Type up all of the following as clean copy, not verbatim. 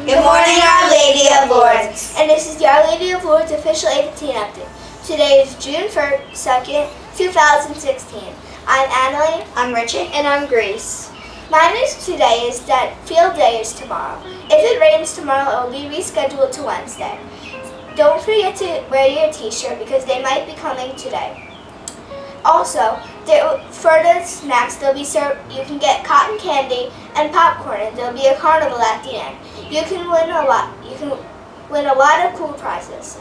Good morning, Our Lady of Lourdes. And this is the Our Lady of Lourdes official 18 update. Today is June 2nd, 2016. I'm Annalie. I'm Richard. And I'm Grace. My news today is that field day is tomorrow. If it rains tomorrow, it will be rescheduled to Wednesday. Don't forget to wear your t-shirt because they might be coming today. Also, for the snacks, they'll be served. You can get cotton candy and popcorn, and there'll be a carnival at the end. You can win a lot. You can win a lot of cool prizes.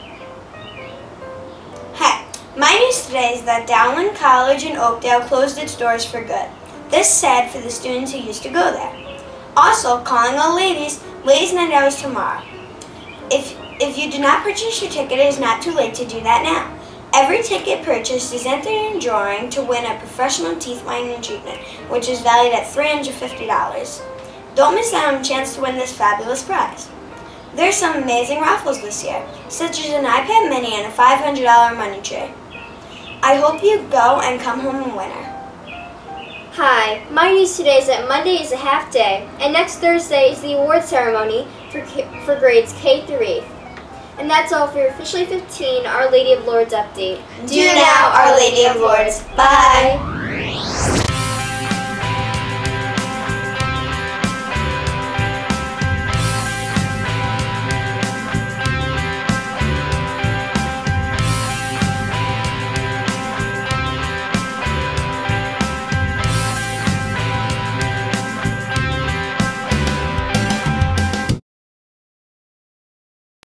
Hey, my news today is that Dowling College in Oakdale closed its doors for good. This is sad for the students who used to go there. Also, calling all ladies night out is tomorrow. If you do not purchase your ticket, it is not too late to do that now. Every ticket purchased is entered in a drawing to win a professional teeth whitening treatment, which is valued at $350. Don't miss out on a chance to win this fabulous prize. There are some amazing raffles this year, such as an iPad mini and a $500 money tray. I hope you go and come home a winner. Hi, my news today is that Monday is a half day, and next Thursday is the award ceremony for grades K through 8th. And that's all for your Officially 15 Our Lady of Lourdes update. Do now, Our Lady of Lourdes. Bye.